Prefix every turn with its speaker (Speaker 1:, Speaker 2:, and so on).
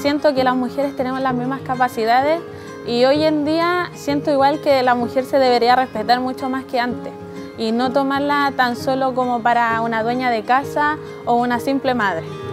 Speaker 1: siento que las mujeres tenemos las mismas capacidades y hoy en día siento igual que la mujer se debería respetar mucho más que antes y no tomarla tan solo como para una dueña de casa o una simple madre.